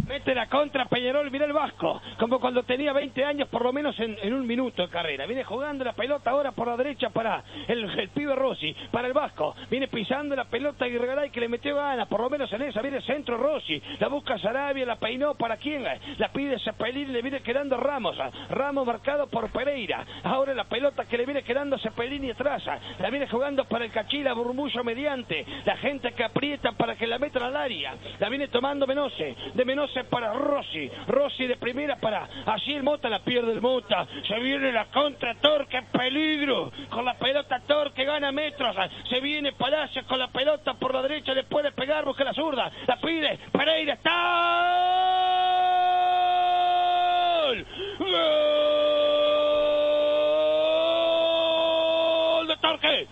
Mete la contra Peñarol, mira el Vasco, como cuando tenía 20 años por lo menos en un minuto de carrera. Viene jugando la pelota ahora por la derecha para el pibe Rossi, para el Vasco. Viene pisando la pelota Irregaray que le metió ganas, por lo menos en esa. Viene el centro Rossi, la busca Sarabia, la peinó para quién, la pide Cepelini, le viene quedando Ramos. Ramos marcado por Pereira. Ahora la pelota que le viene quedando Cepelini atrás. La viene jugando para el Cachila, Burmullo mediante. La gente que aprieta para que la metan al área. La viene tomando Menose, de Menose para Rossi, Rossi de primera para allí el Mota, la pierde el Mota, se viene la contra Torque, peligro, con la pelota Torque gana metros, se viene Palacios con la pelota por la derecha, le puede pegar, busca la zurda, la pide, Pereira, está ¡gol de Torque!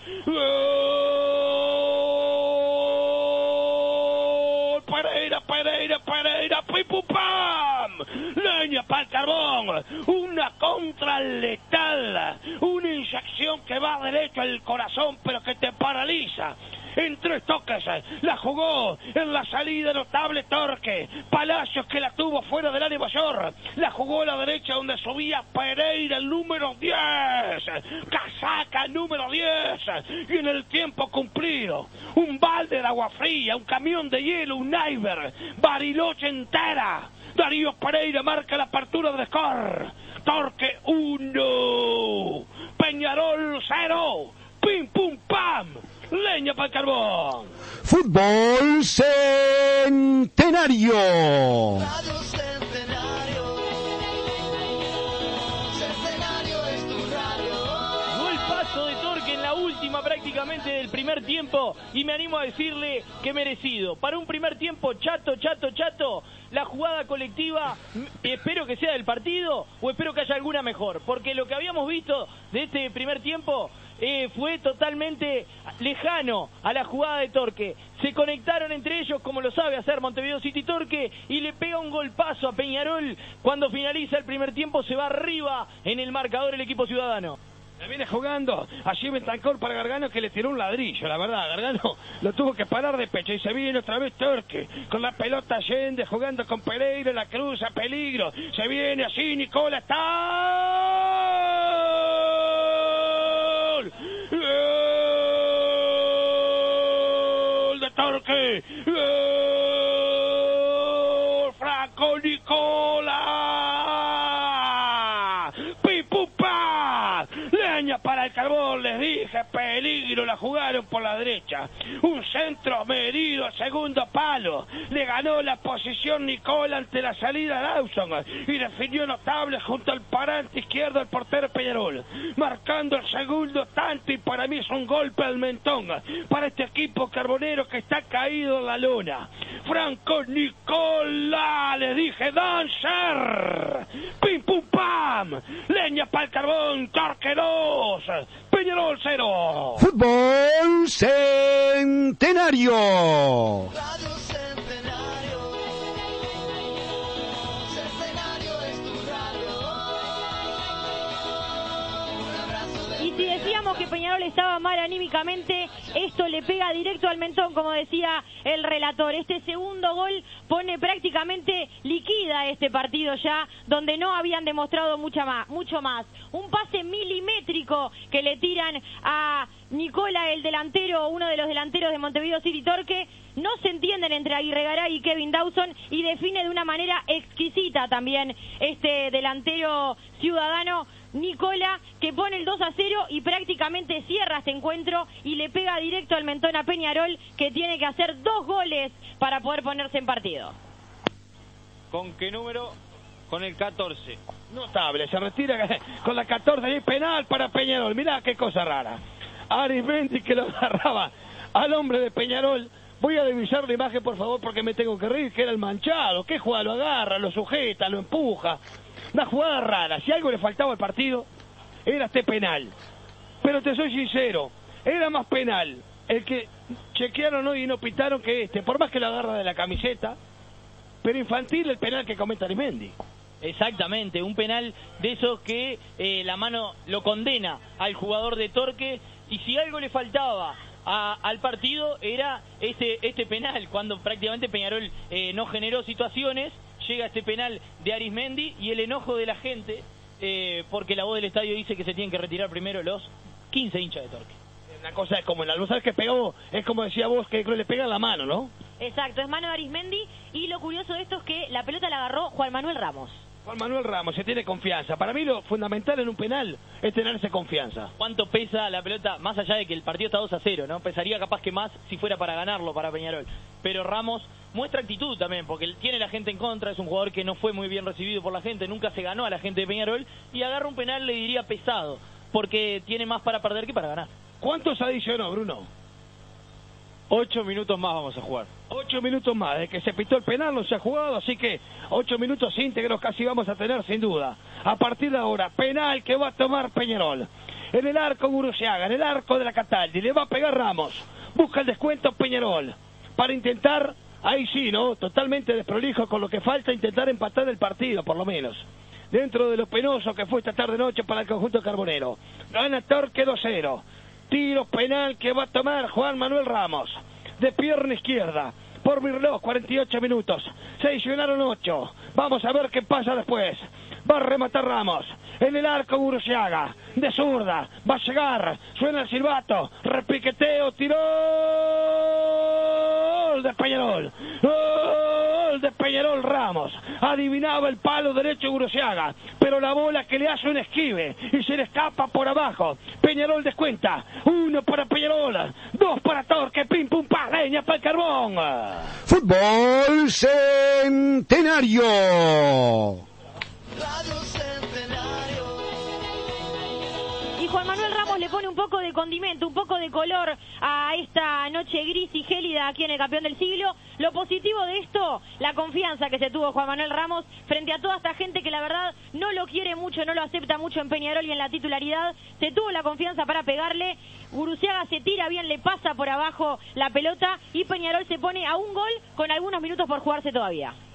Pereira, pim pam, leña para el carbón, una contra letal, una inyección que va derecho al corazón pero que te paraliza. En 3 toques, la jugó en la salida notable Torque, Palacios que la tuvo fuera del área mayor, la jugó a la derecha donde subía Pereira, el número 10, casaca número 10, y en el tiempo cumplido, un balde de agua fría, un camión de hielo, un Naiver, Bariloche entera, Darío Pereira marca la apertura del score, Torque 1, Peñarol 0, pim pum pam, leña para el carbón. Fútbol Centenario. Radio Centenario. Centenario es tu radio. Golpazo de Torque en la última prácticamente del primer tiempo y me animo a decirle que merecido. Para un primer tiempo chato, la jugada colectiva, espero que sea del partido o espero que haya alguna mejor, porque lo que habíamos visto de este primer tiempo fue totalmente lejano a la jugada de Torque. Se conectaron entre ellos como lo sabe hacer Montevideo City Torque y le pega un golpazo a Peñarol. Cuando finaliza el primer tiempo se va arriba en el marcador el equipo ciudadano. La viene jugando allí Bentancor para Gargano que le tiró un ladrillo, la verdad. Gargano lo tuvo que parar de pecho y se viene otra vez Torque con la pelota Allende jugando con Pereira, la cruza, peligro. Se viene así Nicola, está ¡gol de Torque! ¡Gol! ¡Franco Nicola! ¡Pim pum pam! Leña para el carbón, les dije, peligro, la jugaron por la derecha. Un centro medido al segundo palo. Le ganó la posición Nicola ante la salida de Dawson y definió notable junto al parante izquierdo del portero Peñarol. Marcando el segundo tanto y para mí es un golpe al mentón para este equipo carbonero que está caído en la lona. Franco Nicola, les dije, dancer. Pim pum pam. Leña para el carbón, Torque 2, Peñarol 0. Fútbol Centenario. Radio Centenario. Centenario es tu radio. Un abrazo de... Y si decíamos que Peñarol estaba mal anímicamente, esto le pega directo al mentón, como decía el relator. Este segundo gol pone prácticamente liquida este partido ya, donde no habían demostrado mucho más. Un pase milimétrico que le tiran a Nicola, el delantero, uno de los delanteros de Montevideo City Torque. No se entienden entre Aguirre Garay y Kevin Dawson y define de una manera exquisita también este delantero ciudadano Nicola, que pone el 2-0 y prácticamente cierra este encuentro y le pega directo al mentón a Peñarol, que tiene que hacer 2 goles para poder ponerse en partido. ¿Con qué número? Con el 14. Notable, se retira con la 14 y penal para Peñarol. Mirá qué cosa rara. Arismendi que lo agarraba al hombre de Peñarol. Voy a divisar la imagen, por favor, porque me tengo que reír, que era el manchado. ¿Qué jugada? Lo agarra, lo sujeta, lo empuja. Una jugada rara. Si algo le faltaba al partido, era este penal. Pero te soy sincero, era más penal el que chequearon hoy y no pitaron que este. Por más que lo agarra de la camiseta, pero infantil el penal que comete Arismendi. Exactamente, un penal de esos que la mano lo condena al jugador de Torque, y si algo le faltaba al partido era este penal, cuando prácticamente Peñarol no generó situaciones, llega este penal de Arismendi y el enojo de la gente, porque la voz del estadio dice que se tienen que retirar primero los 15 hinchas de Torque. Una cosa es como el albozal que pegó, es como decía vos, que creo que le pega en la mano, ¿no? Exacto, es mano de Arismendi, y lo curioso de esto es que la pelota la agarró Juan Manuel Ramos. Juan Manuel Ramos, se tiene confianza. Para mí lo fundamental en un penal es tenerse confianza. ¿Cuánto pesa la pelota? Más allá de que el partido está 2-0, ¿no? Pesaría capaz que más si fuera para ganarlo para Peñarol. Pero Ramos muestra actitud también, porque tiene la gente en contra, es un jugador que no fue muy bien recibido por la gente, nunca se ganó a la gente de Peñarol, y agarra un penal, le diría, pesado, porque tiene más para perder que para ganar. ¿Cuántos adicionó, Bruno? 8 minutos más vamos a jugar. 8 minutos más, desde que se pitó el penal no se ha jugado, así que 8 minutos íntegros casi vamos a tener sin duda. A partir de ahora, penal que va a tomar Peñarol. En el arco Gurusiaga, en el arco de la Cataldi, le va a pegar Ramos. Busca el descuento Peñarol para intentar, ahí sí, ¿no? Totalmente desprolijo con lo que falta, intentar empatar el partido, por lo menos. Dentro de lo penoso que fue esta tarde-noche para el conjunto carbonero. Gana Torque 2-0. Tiro penal que va a tomar Juan Manuel Ramos. De pierna izquierda. Por mi reloj, 48 minutos. Se adicionaron 8. Vamos a ver qué pasa después. Va a rematar Ramos. En el arco Gurusiaga. De zurda. Va a llegar. Suena el silbato. Repiqueteo. Tiró. Gol de Peñarol. Gol de Peñarol Ramos. Adivinaba el palo derecho Gurusiaga. Pero la bola que le hace un esquive. Y se le escapa por abajo. Peñarol descuenta. 1 para Peñarol. 2 para Torque. Pim pum pa. Leña para el carbón. Fútbol Centenario. Radio Centenario. Y Juan Manuel Ramos le pone un poco de condimento, un poco de color a esta noche gris y gélida aquí en el campeón del siglo. Lo positivo de esto, la confianza que se tuvo Juan Manuel Ramos frente a toda esta gente que la verdad no lo quiere mucho, no lo acepta mucho en Peñarol y en la titularidad. Se tuvo la confianza para pegarle. Gurusiaga se tira bien, le pasa por abajo la pelota y Peñarol se pone a un gol con algunos minutos por jugarse todavía.